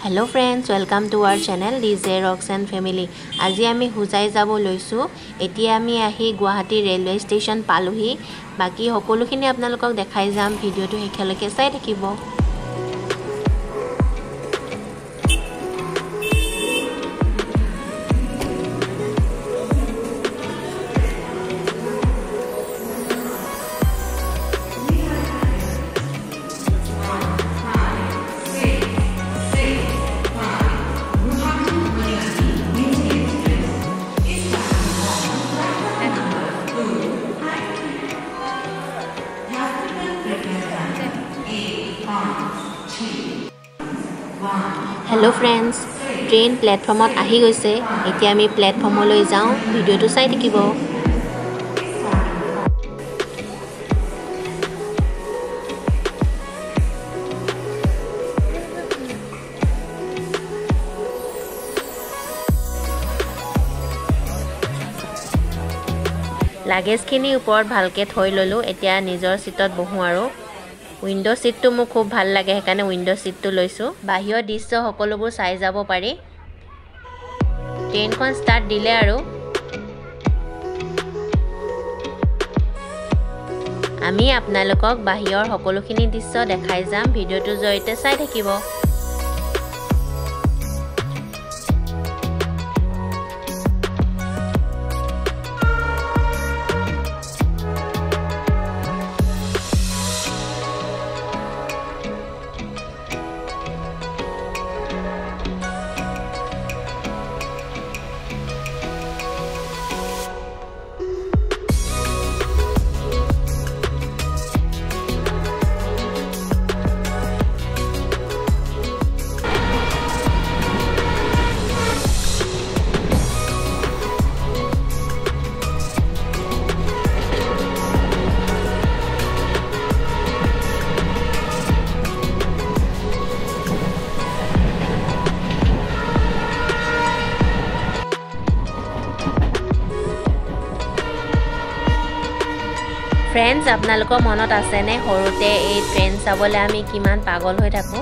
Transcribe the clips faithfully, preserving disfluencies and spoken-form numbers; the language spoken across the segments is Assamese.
Hello friends, welcome to our channel D J Rocks and Family. আজি আমি হুজাই যাব লৈছো। এতিয়া আমি আহি গুৱাহাটী ৰেলৱে ষ্টেচন পালোহি। বাকি সকলোখিনি আপোনালোকক দেখাই যাম। ভিডিওটো হেকলৈকে চাই থাকিব। Hello friends, train platformত আহি গৈছে। এতিয়া আমি প্লেটফৰ্মলৈ যাওঁ। ভিডিওটো চাই থাকিব। লাগেজখিনি ওপৰত ভালকে থৈ ললো। এতিয়া নিজৰ সিটত বহো আৰু উইন্ডো সিটটো মোক খুব ভাল লাগে হেকানে উইন্ডো সিটটো লৈছো। বাহিৰৰ দৃশ্য সকলোবোৰ চাই যাব পাৰি। ট্ৰেইনখন ষ্টাৰ্ট দিলে আৰু আমি আপোনালোকক বাহিৰৰ সকলোখিনি দৃশ্য দেখাই যাম। ভিডিওটো জৰিয়তে চাই থাকিব। Friends, আপোনালোকৰ মনত আছে নে হৰুতে এই ট্ৰেইন চাবলৈ আমি কিমান পাগল হৈ থাকো।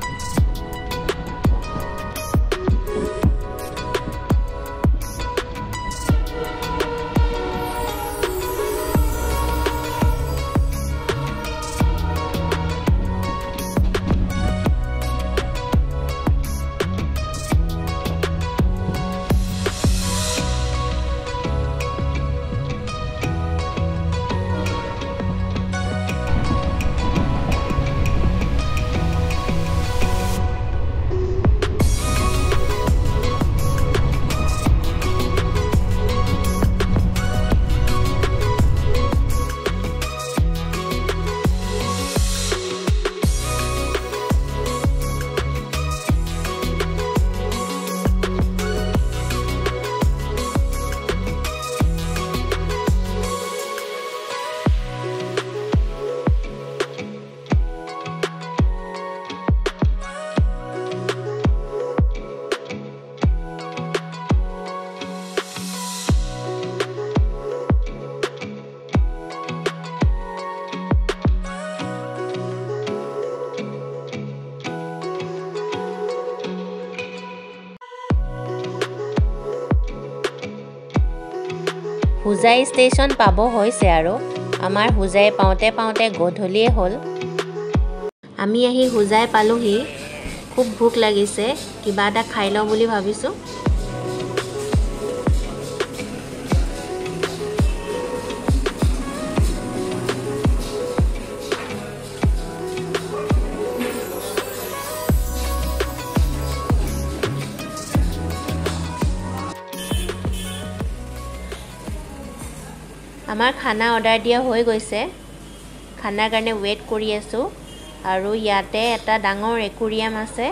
হুজাই ষ্টেচন পাব হৈছে আৰু আমাৰ হুজাই পাওঁতে পাওঁতে গধূলিয়ে হ'ল। আমি আহি হুজাই পালোহি। খুব ভোক লাগিছে, কিবা এটা খাই লওঁ বুলি ভাবিছো। আমাৰ খানা অৰ্ডাৰ দিয়া হৈ গৈছে। খানাৰ কাৰণে ৱেট কৰি আছো আৰু ইয়াতে এটা ডাঙৰ একুৰিয়াম আছে।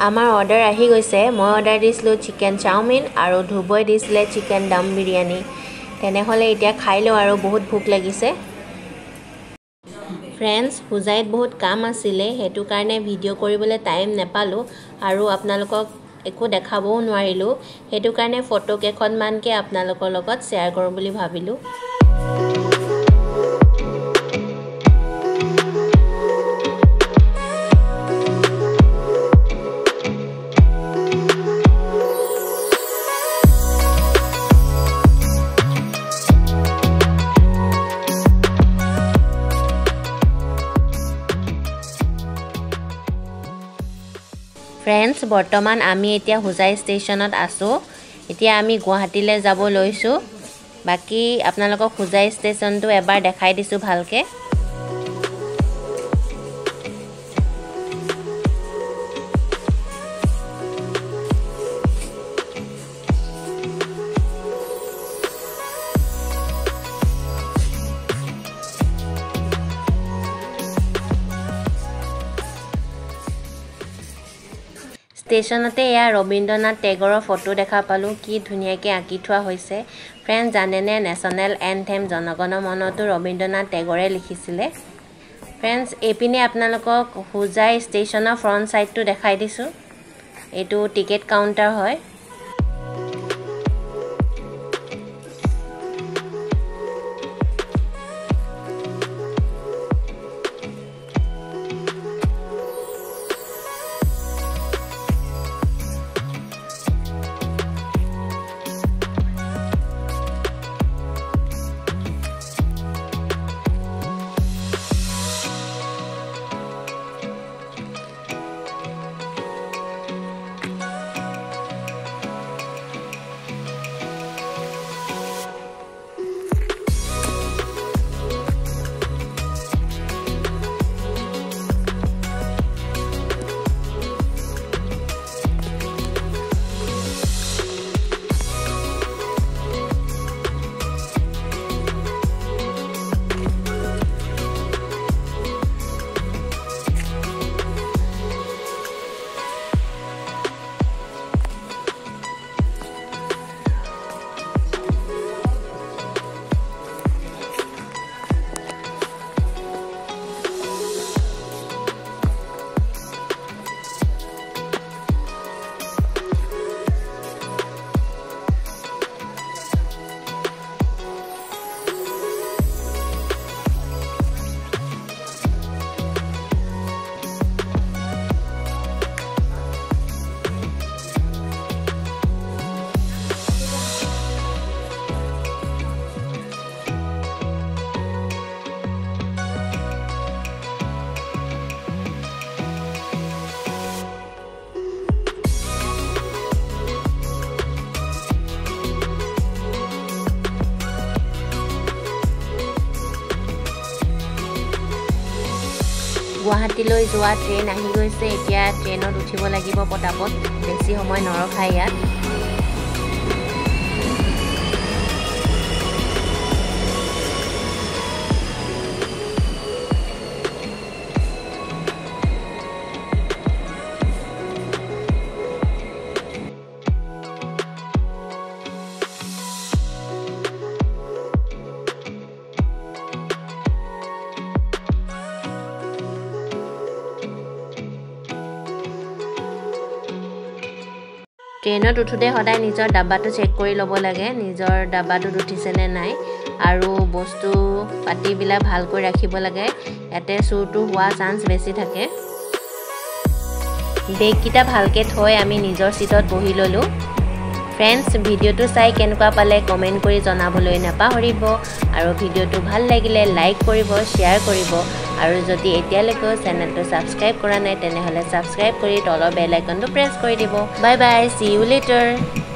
আমাৰ অৰ্ডাৰ আহি গৈছে মই অৰ্ডাৰ দিছিলোঁ চিকেন চাওমিন আৰু ধুবই দিছিলে চিকেন দম বিৰিয়ানী তেনেহলে এতিয়া খাই লও আৰু বহুত ভোক লাগিছে ফ্ৰেন্ডস হুজাইত বহুত কাম আছিলে হেতু কাৰণে ভিডিও কৰিবলৈ টাইম নেপালো আৰু আপোনালোকক একো দেখাবও নোৱাৰিলো হেতু কাৰণে ফটো কেখনমানকে আপোনালোকৰ লগত শেয়াৰ কৰো বুলি ভাবিলো ফ্ৰেন্ডস বৰ্তমান আমি এতিয়া হুজাই ষ্টেচনত আছো এতিয়া আমি গুৱাহাটীলৈ যাব লৈছো বাকি আপোনালোকক হুজাই ষ্টেচনটো এবাৰ দেখাই দিছো ভালকে ষ্টেচনতে এয়া ৰবীন্দ্ৰনাথ টেগৰৰ ফটো দেখা পালো কি ধুনিয়াকে আঁকি থোৱা হৈছে ফ্ৰেন্ড জানেনে নেশনেল এন্থেম জনগণ মনতো ৰবীন্দ্ৰনাথ টেগৰে লিখিছিলে ফ্ৰেন্ডস এপিনে আপোনালোকক হুজাই ষ্টেচনৰ ফ্ৰন্ট সাইডটো দেখাই দিছো এটো টিকেট কাউন্টাৰ হয় গুৱাহাটীলৈ যোৱা ট্ৰেইন আহি গৈছে এতিয়া ট্ৰেইনত উঠিব লাগিব পটাপট বেছি সময় নৰখাই ইয়াত ট্ৰেইনত উঠোতে সদায় নিজৰ ডাব্বাটো চেক কৰি ল'ব লাগে নিজৰ ডাব্বাটোত উঠিছেনে নাই আৰু বস্তু পাতিবিলাক ভালকৈ ৰাখিব লাগে ইয়াতে চুৰটো হোৱা চান্স বেছি থাকে বেগকিটা ভালকে থৈ আমি নিজৰ সিটত বহি ললো ফ্ৰেন্ডস ভিডিওটো চাই কেনেকুৱা পালে কমেন্ট কৰি জনাবলৈ নাপাহৰিব আৰু ভিডিওটো ভাল লাগিলে লাইক কৰিব শেয়াৰ কৰিব আৰু যদি এতিয়ালৈকে চেনেলটো সাবস্ক্ৰাইব কৰা নাই তেনেহলে সাবস্ক্ৰাইব কৰি তলৰ বেল আইকনটো প্ৰেছ কৰি দিব বাই বাই সি ইউ লেটাৰ